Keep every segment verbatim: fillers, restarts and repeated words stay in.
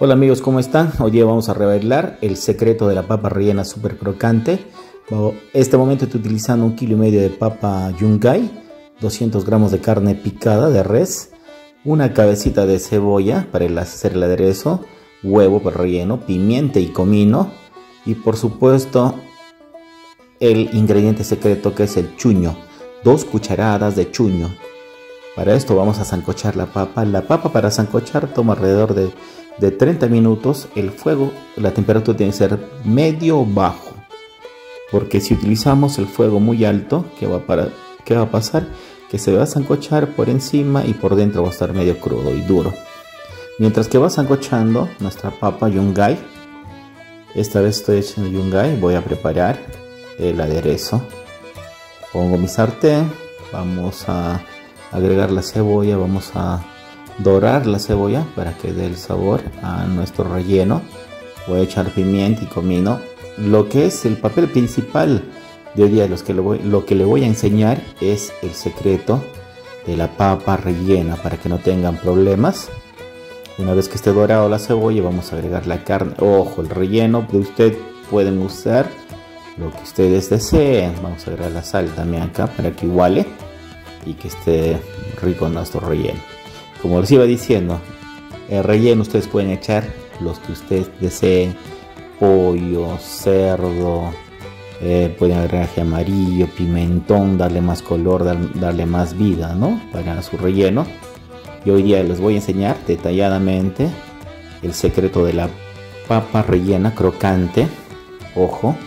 Hola amigos, ¿cómo están? Hoy día vamos a revelar el secreto de la papa rellena súper crocante. Este momento estoy utilizando un kilo y medio de papa yungay, doscientos gramos de carne picada de res, una cabecita de cebolla para hacer el aderezo, huevo para relleno, pimienta y comino y por supuesto el ingrediente secreto que es el chuño, dos cucharadas de chuño. Para esto vamos a sancochar la papa. La papa para sancochar toma alrededor de, de treinta minutos. El fuego, la temperatura tiene que ser medio o bajo. Porque si utilizamos el fuego muy alto, ¿qué va, para, ¿qué va a pasar? Que se va a sancochar por encima y por dentro va a estar medio crudo y duro. Mientras que va sancochando nuestra papa yungay, esta vez estoy echando yungay, voy a preparar el aderezo. Pongo mi sartén, vamos a agregar la cebolla, vamos a dorar la cebolla para que dé el sabor a nuestro relleno. Voy a echar pimienta y comino. Lo que es el papel principal de hoy día, los que lo, voy, lo que le voy a enseñar es el secreto de la papa rellena para que no tengan problemas. Una vez que esté dorado la cebolla, vamos a agregar la carne. Ojo, el relleno que ustedes pueden usar lo que ustedes deseen. Vamos a agregar la sal también acá para que iguale y que esté rico nuestro relleno. Como les iba diciendo, el relleno ustedes pueden echar los que ustedes deseen: pollo, cerdo, eh, pueden agregar ají amarillo, pimentón, darle más color, dar, darle más vida, ¿no?, para su relleno. Y hoy día les voy a enseñar detalladamente el secreto de la papa rellena crocante. Ojo,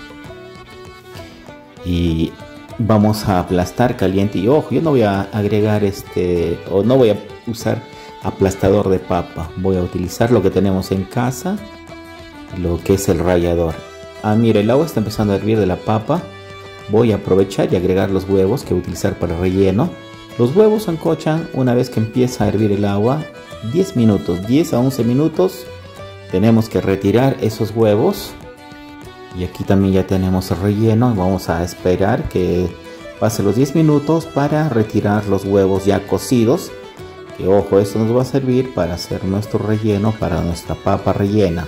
y vamos a aplastar caliente. Y ojo, yo no voy a agregar este o no voy a usar aplastador de papa, voy a utilizar lo que tenemos en casa, lo que es el rallador. Ah, mire, el agua está empezando a hervir de la papa. Voy a aprovechar y agregar los huevos que voy a utilizar para el relleno. Los huevos sancochan una vez que empieza a hervir el agua, diez minutos, diez a once minutos. Tenemos que retirar esos huevos. Y aquí también ya tenemos el relleno. Vamos a esperar que pase los diez minutos para retirar los huevos ya cocidos. Que ojo, esto nos va a servir para hacer nuestro relleno para nuestra papa rellena.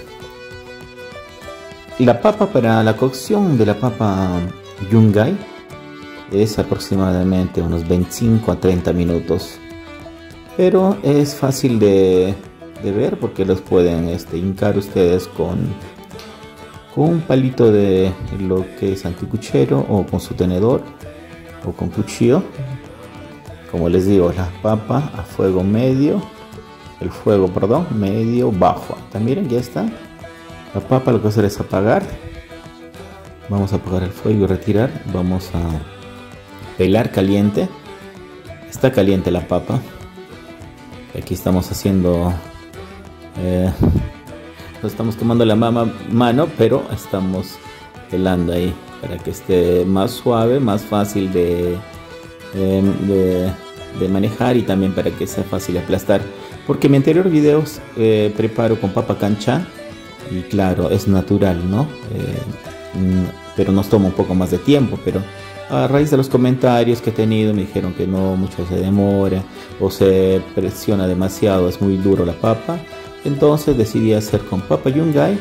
La papa para la cocción de la papa yungay es aproximadamente unos veinticinco a treinta minutos. Pero es fácil de, de ver porque los pueden este, hincar ustedes con... con un palito de lo que es anticuchero o con su tenedor o con cuchillo. Como les digo, la papa a fuego medio, el fuego, perdón, medio bajo. También miren, ya está. La papa lo que hacer es apagar. Vamos a apagar el fuego y retirar. Vamos a pelar caliente. Está caliente la papa. Aquí estamos haciendo... Eh, No estamos tomando la mama, mano, pero estamos pelando ahí para que esté más suave, más fácil de, de, de, de manejar y también para que sea fácil de aplastar. Porque en mi anterior videos eh, preparo con papa cancha y claro, es natural, ¿no? Eh, pero nos toma un poco más de tiempo, pero a raíz de los comentarios que he tenido me dijeron que no, mucho se demora o se presiona demasiado, es muy duro la papa. Entonces decidí hacer con papa yungay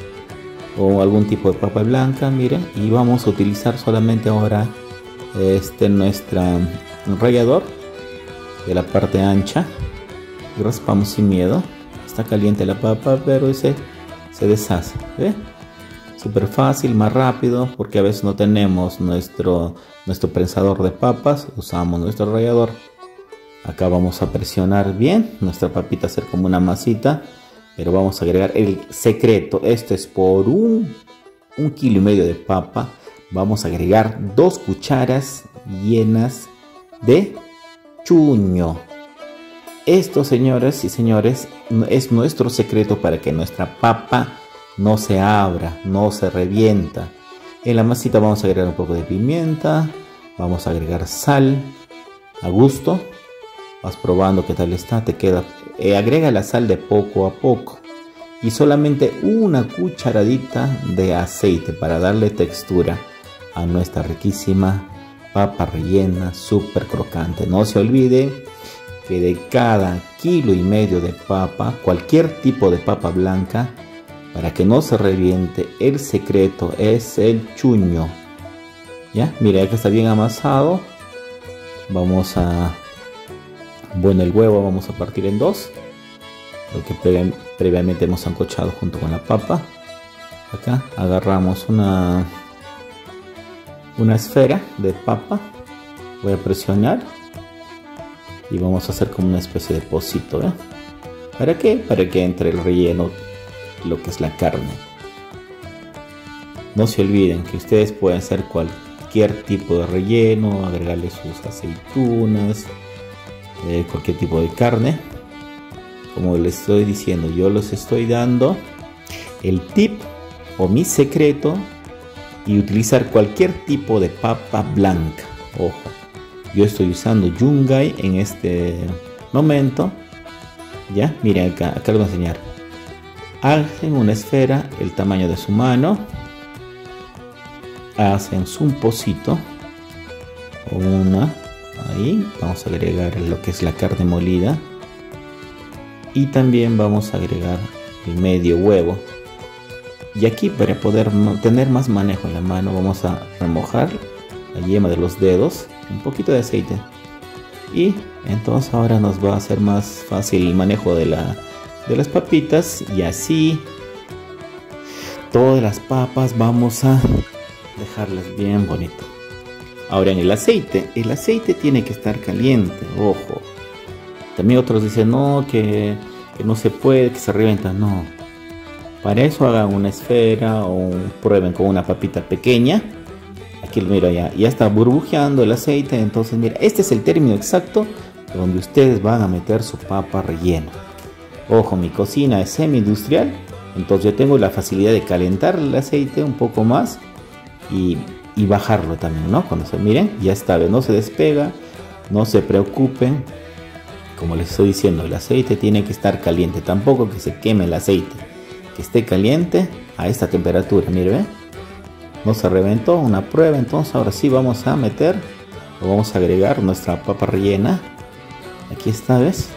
o algún tipo de papa blanca, miren, y vamos a utilizar solamente ahora este nuestro rallador de la parte ancha y raspamos sin miedo. Está caliente la papa, pero ese se deshace, ¿ve? Súper fácil, más rápido, porque a veces no tenemos nuestro, nuestro prensador de papas, usamos nuestro rallador. Acá vamos a presionar bien nuestra papita, hacer como una masita, pero vamos a agregar el secreto. Esto es por un, un kilo y medio de papa. Vamos a agregar dos cucharas llenas de chuño. Esto, señoras y señores, es nuestro secreto para que nuestra papa no se abra, no se revienta. En la masita vamos a agregar un poco de pimienta, vamos a agregar sal a gusto. Vas probando qué tal está, te queda. Eh, agrega la sal de poco a poco y solamente una cucharadita de aceite para darle textura a nuestra riquísima papa rellena súper crocante. No se olvide que de cada kilo y medio de papa, cualquier tipo de papa blanca, para que no se reviente, el secreto es el chuño. Ya, mira que está bien amasado. Vamos a, bueno, el huevo vamos a partir en dos, lo que pre previamente hemos sancochado junto con la papa. Acá agarramos una una esfera de papa, voy a presionar y vamos a hacer como una especie de pocito, ¿eh? ¿Para qué? Para que entre el relleno, lo que es la carne. No se olviden que ustedes pueden hacer cualquier tipo de relleno, agregarle sus aceitunas, eh, cualquier tipo de carne. Como les estoy diciendo, yo les estoy dando el tip o mi secreto, y utilizar cualquier tipo de papa blanca. Ojo, yo estoy usando Yungay en este momento. Ya, miren acá, acá les voy a enseñar. Hacen una esfera el tamaño de su mano, hacen un pocito, una, ahí vamos a agregar lo que es la carne molida, y también vamos a agregar el medio huevo. Y aquí, para poder tener más manejo en la mano, vamos a remojar la yema de los dedos, un poquito de aceite, y entonces ahora nos va a hacer más fácil el manejo de, la, de las papitas. Y así todas las papas vamos a dejarlas bien bonito. Ahora, en el aceite, el aceite tiene que estar caliente, ojo. También otros dicen no, que, que no se puede, que se revienta. No, para eso hagan una esfera o prueben con una papita pequeña. Aquí lo miro, ya, ya está burbujeando el aceite. Entonces mira, este es el término exacto donde ustedes van a meter su papa rellena. Ojo, mi cocina es semi industrial, entonces yo tengo la facilidad de calentar el aceite un poco más y, y bajarlo también, ¿no? Cuando se miren, ya está, no se despega, no se preocupen. Como les estoy diciendo, el aceite tiene que estar caliente, tampoco que se queme el aceite, que esté caliente a esta temperatura. Mire, ¿ve? No se reventó, una prueba. Entonces ahora sí vamos a meter o vamos a agregar nuestra papa rellena. Aquí está, ¿ves?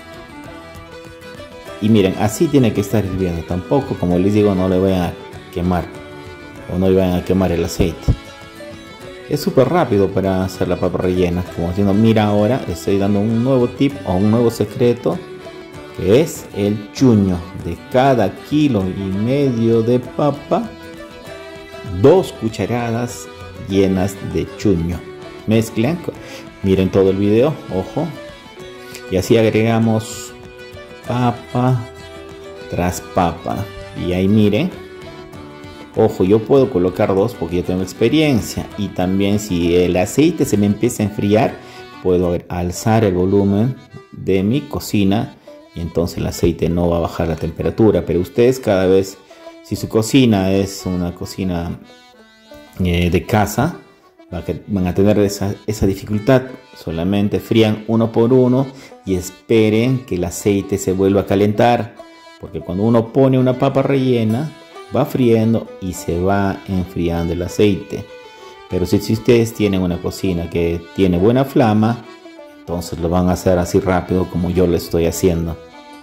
Y miren, así tiene que estar hirviendo, tampoco, como les digo, no le vayan a quemar o no le vayan a quemar el aceite. Es súper rápido para hacer la papa rellena. Como diciendo, mira, ahora estoy dando un nuevo tip o un nuevo secreto, que es el chuño. De cada kilo y medio de papa, dos cucharadas llenas de chuño. Mezclan, miren todo el video, ojo. Y así agregamos papa tras papa. Y ahí miren. Ojo, yo puedo colocar dos porque yo tengo experiencia. Y también, si el aceite se me empieza a enfriar, puedo alzar el volumen de mi cocina y entonces el aceite no va a bajar la temperatura. Pero ustedes, cada vez, si su cocina es una cocina eh, de casa, van a tener esa, esa dificultad. Solamente frían uno por uno y esperen que el aceite se vuelva a calentar, porque cuando uno pone una papa rellena, va friendo y se va enfriando el aceite. Pero si, si ustedes tienen una cocina que tiene buena flama, entonces lo van a hacer así rápido como yo lo estoy haciendo.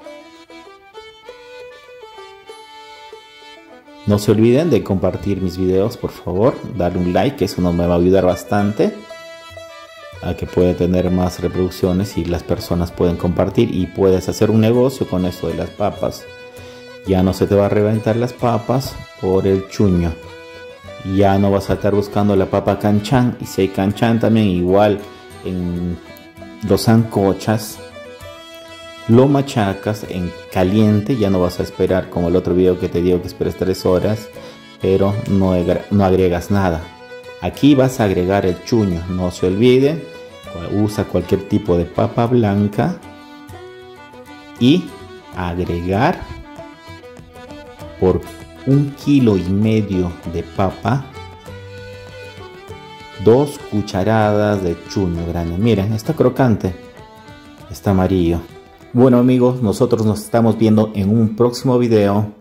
No se olviden de compartir mis videos, por favor, darle un like, que eso nos me va a ayudar bastante a que pueda tener más reproducciones y las personas pueden compartir y puedes hacer un negocio con esto de las papas. Ya no se te va a reventar las papas por el chuño. Ya no vas a estar buscando la papa canchán. Y si hay canchán también, igual en los sancochas, lo machacas en caliente. Ya no vas a esperar como el otro video que te digo que esperes tres horas, pero no, no agregas nada. Aquí vas a agregar el chuño. No se olviden, usa cualquier tipo de papa blanca y agregar por un kilo y medio de papa dos cucharadas de chuño grande. Miren, está crocante, está amarillo. Bueno amigos, nosotros nos estamos viendo en un próximo video.